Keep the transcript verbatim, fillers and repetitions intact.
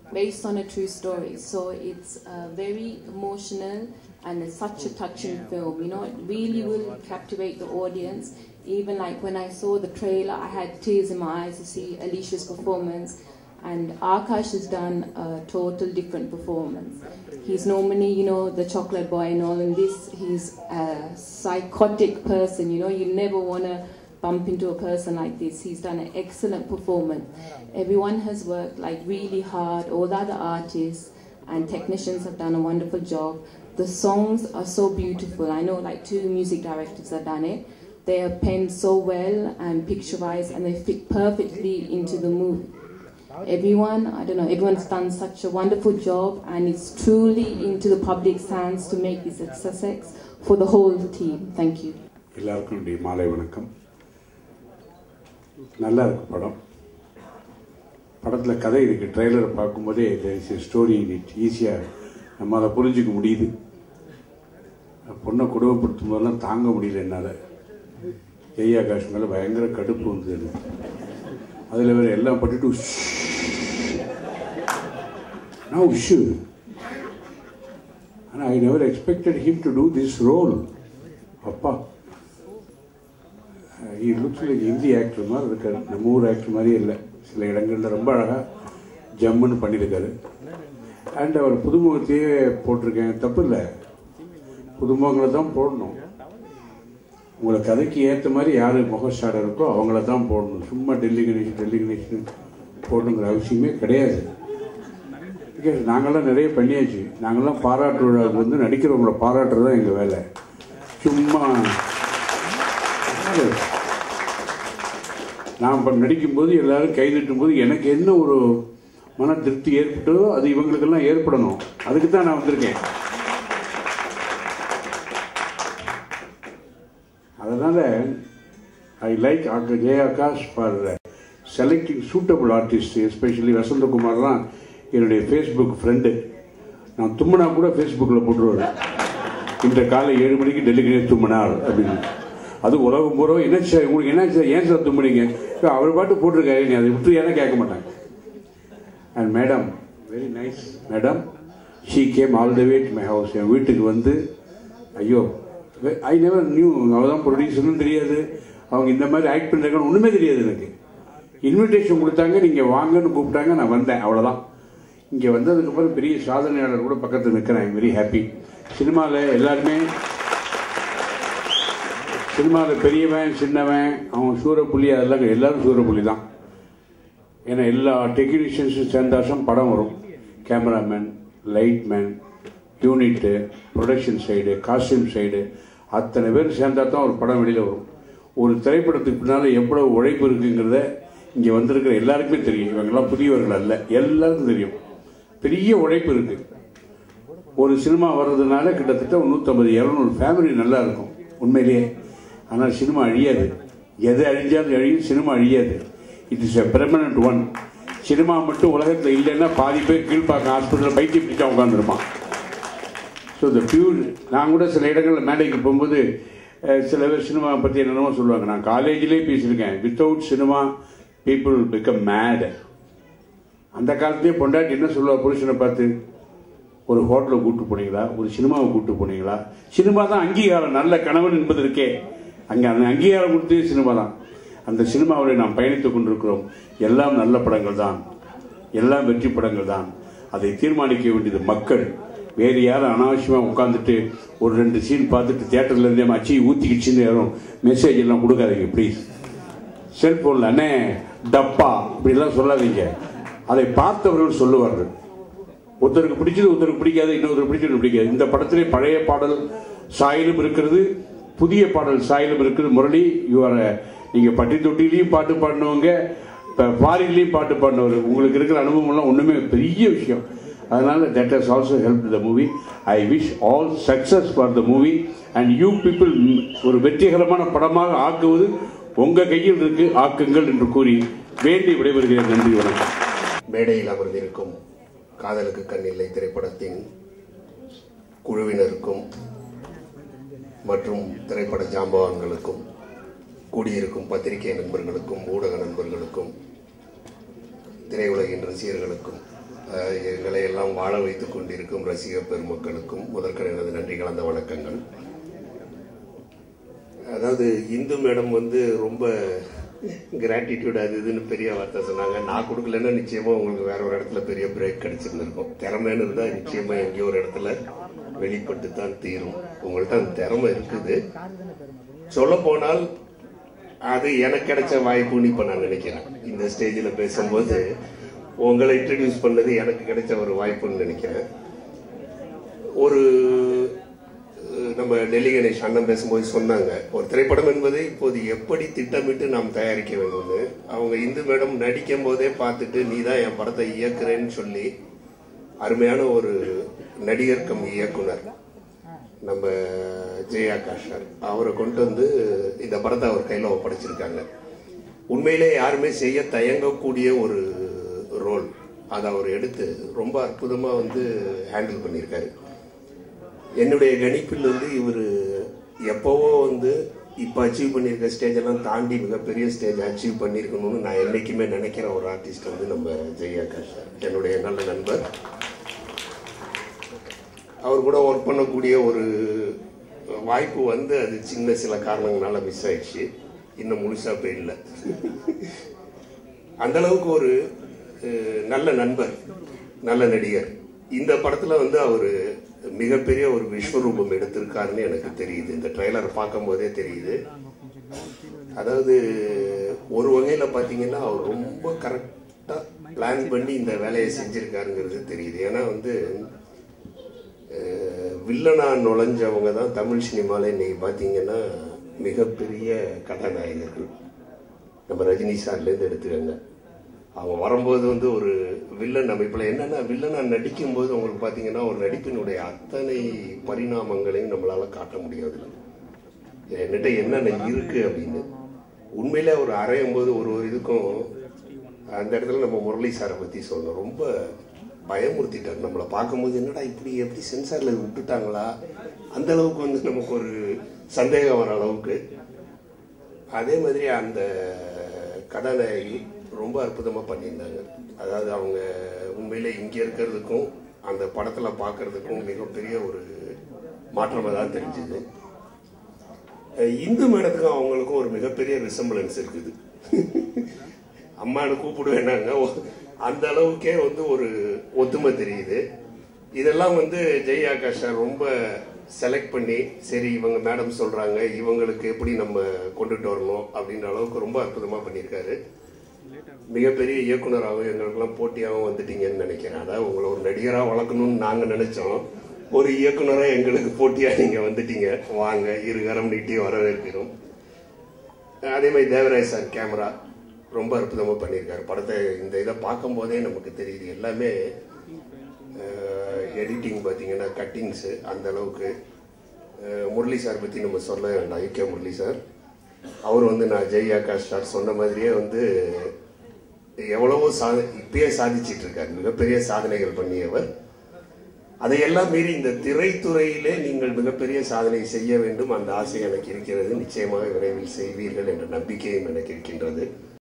based on a true story. So it's uh, very emotional and it's such a touching film. You know, it really will captivate the audience. Even like when I saw the trailer, I had tears in my eyes to see Alicia's performance. And Akash has done a total different performance. He's normally, you know, the chocolate boy and all, and this, he's a psychotic person, you know, you never want to bump into a person like this. He's done an excellent performance. Everyone has worked like really hard, all the other artists and technicians have done a wonderful job. The songs are so beautiful. I know like two music directors have done it. They are penned so well and picturized and they fit perfectly into the movie. Everyone, I don't know, everyone's done such a wonderful job and it's truly into the public's hands to make this a success for the whole team. Thank you. எல்லாருக்கும் மாலை வணக்கம். நல்லா இருக்கு படம். படத்தில் கதை இருக்குது. ட்ரெய்லரை பார்க்கும்போதே ஸ்டோரி இட் ஈஸியாக நம்ம அதை புரிஞ்சிக்க முடியுது. பொண்ணை குடும்பப்படுத்தும் போதெல்லாம் தாங்க முடியல என்னால். ஜெய் ஆகாஷ் மேலே பயங்கர கடுப்பு வந்தது. அதில் வேறு எல்லாம் பட்டுட்டு நான் உஷு. ஆனால் I never expected him to do this role. அப்பா, he looks like Hindi actor மாதிரி இருக்கார். நம்ம ஊர் ஆக்டர் மாதிரியே இல்லை. சில இடங்களில் ரொம்ப அழகாக ஜம்முன்னு பண்ணியிருக்காரு. அண்ட் அவர் புதுமுகத்தையே போட்டிருக்கேன், தப்பு இல்லை. புதுமுகங்களை தான் போடணும். உங்களை கதைக்கு ஏற்ற மாதிரி யார் முகஸ்டாராக இருக்கோ அவங்கள தான் போடணும். சும்மா டெல்லி கணேஷன் டெல்லி கணேஷன் போடணுங்கிற அவசியமே கிடையாது. பிகாஸ் நாங்கள்லாம் நிறைய பண்ணியாச்சு. நாங்கள்லாம் பாராட்டு விழாவுக்கு வந்து நடிக்கிறவங்கள பாராட்டுறது தான் எங்கள் வேலை. சும்மா நான் இப்போ நடிக்கும்போது எல்லோரும் கைதட்டும் போது எனக்கு என்ன ஒரு மன திருப்தி ஏற்பட்டதோ அது இவங்களுக்கெல்லாம் ஏற்படணும். அதுக்கு தான் நான் வந்திருக்கேன். அதனால் I like Jai Akash for selecting suitable artist. Especially வசந்தகுமார்லாம் என்னுடைய ஃபேஸ்புக் ஃப்ரெண்டு. நான் தும்முனா கூட ஃபேஸ்புக்கில் போட்டுருவேன். இன்ற காலை ஏழு மணிக்கு டெல்லிக்கு தும்முனார் அப்படின்னு. அது உலகம் பூரா என்னாச்சு உங்களுக்கு என்னாச்சு ஏன் சார் தும்முனீங்க? அவர் பாட்டு போட்டிருக்காரு, நீ அதை விட்டு ஏன்னா கேட்க மாட்டாங்க. And madam very nice madam. She came all the way to my house. என் வீட்டுக்கு வந்து ஐயோ ஐ நெவர் நியூ. அவள் தான் ப்ரொடியூசர்னு தெரியாது, அவங்க இந்த மாதிரி ஆக்ட் பண்ணுறாங்கன்னு ஒன்றுமே தெரியாது எனக்கு. இன்விடேஷன் கொடுத்தாங்க, நீங்கள் வாங்கன்னு கூப்பிட்டாங்க, நான் வந்தேன், அவ்வளோதான். இங்கே வந்ததுக்கப்புறம் பெரிய சாதனையாளர் கூட பக்கத்தில் நிற்கிறேன். I'm very happy. சினிமாவில் எல்லாருமே சினிமாவில் பெரியவன் சின்னவன் அவன் சூரப்புள்ளி அதெல்லாம் எல்லோரும் சூரப்புள்ளி தான். ஏன்னா எல்லா டெக்னீஷியன்ஸும் சேர்ந்தாசம் படம் வரும். Cameraman, lightman, unit, production side, costume side அத்தனை பேர் சேர்ந்தால் தான் ஒரு படம் வெளியில் வரும். ஒரு திரைப்படத்துக்கு பின்னால் எவ்வளோ உழைப்பு இருக்குங்கிறத இங்கே வந்திருக்கிற எல்லாருக்குமே தெரியும். இவங்கெல்லாம் புதியவர்கள் அல்ல, எல்லாருக்கும் தெரியும். பெரிய உழைப்பு இருக்குது. ஒரு சினிமா வர்றதுனால கிட்டத்தட்ட ஒரு நூற்றம்பது இரநூறு ஃபேமிலி நல்லா இருக்கும் உண்மையிலேயே. ஆனால் சினிமா அழியாது. எது அழிஞ்சாலும் அழியும், சினிமா அழியாது. It is a permanent one. Cinema மட்டும் உலகத்தில் இல்லைன்னா பாதி பேர் கீழ்ப்பாக்கம் ஹாஸ்பிட்டலில் பைத்தியம் பிடிச்சா உட்காந்துருப்பான். So the pure. நான் கூட சில இடங்களில் மேடைக்கு போகும்போது சில பேர் சினிமா பற்றி என்னென்னமோ சொல்லுவாங்க. நான் காலேஜிலே பேசியிருக்கேன். Without cinema people become mad. அந்த காலத்திலே பொண்டாட்டி என்ன சொல்லுவா புருஷனை பார்த்து? ஒரு ஹோட்டலை கூப்பிட்டு போனீங்களா, ஒரு சினிமாவை கூப்பிட்டு போனீங்களா? சினிமா தான் அங்கீகாரம். நல்ல கணவன் என்பது இருக்கே, அங்கே அந்த அங்கீகாரம் கொடுத்தே சினிமா தான். அந்த சினிமாவில் நாம் பயணித்துக் கொண்டிருக்கிறோம். எல்லாம் நல்ல படங்கள் தான், எல்லாம் வெற்றி படங்கள் தான். அதை தீர்மானிக்க வேண்டியது மக்கள். வேறு யாரும் அனாவசியமாக உட்காந்துட்டு ஒரு ரெண்டு சீன் பார்த்துட்டு தியேட்டரில் இருந்தே அச்சி ஊற்றிக்கிச்சுன்னு யாரும் மெசேஜ் எல்லாம் கொடுக்காதீங்க ப்ளீஸ். செல்ஃபோனில் அண்ணே டப்பா இப்படிலாம் சொல்லாதீங்க. அதை பார்த்தவர்கள் சொல்லுவார்கள். ஒருத்தருக்கு பிடிச்சது ஒருத்தருக்கு பிடிக்காது, இன்னொருத்தருக்கு பிடிச்சது பிடிக்காது. இந்த படத்திலே பழைய பாடல் சாயலும் இருக்கிறது, புதிய பாடல் சாயலும் இருக்குது. முரளி யுவர் நீங்கள் பட்டி தொட்டிலையும் பாட்டு பாடினவங்க, இப்போ ஃபாரின்லேயும் பாட்டு பாடினவர். உங்களுக்கு இருக்கிற அனுபவம்லாம் ஒன்றுமே பெரிய விஷயம். அதனால் that has also helped the movie. I wish all success for the movie and you people. ஒரு வெற்றிகரமான படமாக ஆக்குவது உங்கள் கையில் இருக்கு, ஆக்குங்கள் என்று கூறி வேண்டி விடைபெறுகிறேன். நன்றி, வணக்கம். மேடையில் அமர்ந்திருக்கும் காதலுக்கு கண் இல்லை திரைப்படத்தின் குழுவினருக்கும் மற்றும் திரைப்பட ஜாம்பவான்களுக்கும் கூடியிருக்கும் பத்திரிகை நண்பர்களுக்கும் ஊடக நண்பர்களுக்கும் திரையுலகின் ரசிகர்களுக்கும் எல்லாம் வாழ வைத்துக் கொண்டிருக்கும் ரசிக பெருமக்களுக்கும் முதற்கண் எனது நன்றி கலந்த வணக்கங்கள். அதாவது இந்து மேடம் வந்து ரொம்ப கிராட்டிடியூட் அது இதுன்னு பெரிய வார்த்தை சொன்னாங்க. நான் கொடுக்கலன்னா நிச்சயமா உங்களுக்கு வேற ஒரு இடத்துல பெரிய பிரேக் கிடைச்சிருந்திருக்கும். திறமைன்னு இருந்தா நிச்சயமா எங்கேயோ ஒரு இடத்துல வெளிப்பட்டு தான் தீரும். உங்கள்கிட்ட அந்த திறமை இருக்குது. சொல்ல போனால் அது எனக்கு கிடைச்ச வாய்ப்புன்னு இப்ப நான் நினைக்கிறேன். இந்த ஸ்டேஜில் பேசும்போது உங்களை இன்ட்ரடியூஸ் பண்ணது எனக்கு கிடைச்ச ஒரு வாய்ப்புன்னு நினைக்கிறேன். ஒரு நம்ம டெல்லி கணேஷ் அண்ணன் பேசும்போது சொன்னாங்க, ஒரு திரைப்படம் என்பதை இப்போது எப்படி திட்டமிட்டு நாம் தயாரிக்க வேண்டும்னு. அவங்க இந்து மேடம் நடிக்கும் போதே பார்த்துட்டு நீ தான் என் படத்தை இயக்குறேன்னு சொல்லி அருமையான ஒரு நடிகர் கம் இயக்குனர் நம்ம ஜெய் ஆகாஷ் சார் அவரை கொண்டு வந்து இந்த படத்தை அவர் கையில் ஒப்படைச்சிருக்காங்க. உண்மையிலே யாருமே செய்ய தயங்கக்கூடிய ஒரு ரோல். அதை அவர் எடுத்து ரொம்ப அற்புதமா வந்து ஹேண்டில் பண்ணியிருக்காரு. என்னுடைய கணிப்பில் வந்து இவர் எப்பவோ வந்து இப்போ அச்சீவ் பண்ணியிருக்க ஸ்டேஜ் எல்லாம் தாண்டி மிகப்பெரிய ஸ்டேஜ் அச்சீவ் பண்ணியிருக்கணும்னு நான் என்னைக்குமே நினைக்கிற ஒரு ஆர்டிஸ்ட் வந்து நம்ம ஜெய் ஆகாஷ் சார், என்னுடைய நல்ல நண்பர். அவர் கூட ஒர்க் பண்ணக்கூடிய ஒரு வாய்ப்பு வந்து அது சின்ன சில காரணங்களால மிஸ் ஆயிடுச்சு. இன்னும் முழுசா போயிடல. அந்த அளவுக்கு ஒரு நல்ல நண்பர், நல்ல நடிகர். இந்த படத்துல வந்து அவரு மிகப்பெரிய ஒரு விஸ்வரூபம் எடுத்திருக்காருன்னு எனக்கு தெரியுது. இந்த ட்ரெய்லர் பார்க்கும் போதே தெரியுது. அதாவது ஒரு வகையில பாத்தீங்கன்னா அவர் ரொம்ப கரெக்டா பிளான் பண்ணி இந்த வேலையை செஞ்சிருக்காருங்கிறது தெரியுது. ஏன்னா வந்து வில்லனா நுழைஞ்சவங்க தான் தமிழ் சினிமாவில் இன்னைக்கு பார்த்தீங்கன்னா மிகப்பெரிய கதாநாயகர்கள். நம்ம ரஜினி சார்லேருந்து எடுத்துக்கோங்க. அவங்க வரும்போது வந்து ஒரு வில்லன் அமைப்பில் என்னன்னா வில்லனா நடிக்கும் போது உங்களுக்கு பார்த்தீங்கன்னா ஒரு நடிப்பினுடைய அத்தனை பரிணாமங்களையும் நம்மளால காட்ட முடியாது. என்கிட்ட என்னென்ன இருக்கு அப்படின்னு உண்மையிலே அவர் அரையும் போது ஒரு ஒரு இதுக்கும் அந்த இடத்துல நம்ம முரளி சாரை பற்றி சொல்லணும். ரொம்ப பயமுறுத்திட்டார். நம்மளை பார்க்கும்போது என்னடா இப்படி எப்படி சென்சார்ல விட்டுட்டாங்களா, அந்த அளவுக்கு வந்து நமக்கு ஒரு சந்தேகம் வர அளவுக்கு. அதே மாதிரி அந்த கதாநாயகி ரொம்ப அற்புதமா பண்ணியிருந்தாங்க. அதாவது அவங்க உண்மையிலே இங்க இருக்கிறதுக்கும் அந்த படத்துல பார்க்கறதுக்கும் மிகப்பெரிய ஒரு மாற்றமா தான் தெரிஞ்சுது. இந்து மேடத்துக்கும் அவங்களுக்கும் ஒரு மிகப்பெரிய ரிசம்பிளன்ஸ் இருக்குது. அம்மானு கூப்பிடுவேன்னாங்க, அந்த அளவுக்கே வந்து ஒரு ஒத்துமை தெரியுது. இதெல்லாம் வந்து ஜெய் ஆகாஷ் சார் ரொம்ப செலக்ட் பண்ணி சரி இவங்க மேடம் சொல்றாங்க இவங்களுக்கு எப்படி நம்ம கொண்டுட்டு வரணும் அப்படின்ற அளவுக்கு ரொம்ப அற்புதமா பண்ணியிருக்காரு. மிகப்பெரிய இயக்குனராகவும் எங்களுக்கெல்லாம் போட்டியாகவும் வந்துட்டீங்கன்னு நினைக்கிறேன். அதாவது உங்களை ஒரு நடிகராக வளர்க்கணும்னு நாங்க நினைச்சோம். ஒரு இயக்குனராக எங்களுக்கு போட்டியா நீங்க வந்துட்டீங்க. வாங்க, இருகரம் நீட்டி வரவேற்கிறோம். அதே மாதிரி தேவராஜ் சார் கேமரா ரொம்ப அற்புதமா பண்ணியிருக்காரு. படத்தை இந்த இதை பார்க்கும் போதே நமக்கு தெரியுது. எல்லாமே எடிட்டிங் பார்த்தீங்கன்னா கட்டிங்ஸு அந்த அளவுக்கு. முரளி சார் பற்றி நம்ம சொல்ல வேண்டாம். ஐக்கிய முரளி சார் அவர் வந்து நான் ஜெய் ஆகாஷ் சார் சொன்ன மாதிரியே வந்து எவ்வளவோ சாத இப்பயே சாதிச்சிட்டு இருக்காரு. மிகப்பெரிய சாதனைகள் பண்ணியவர். அதையெல்லாம் மீறி இந்த திரைத்துறையிலே நீங்கள் மிகப்பெரிய சாதனை செய்ய வேண்டும், அந்த ஆசை எனக்கு இருக்கிறது. நிச்சயமாக விரைவில் செய்வீர்கள் என்ற நம்பிக்கையும் எனக்கு இருக்கின்றது.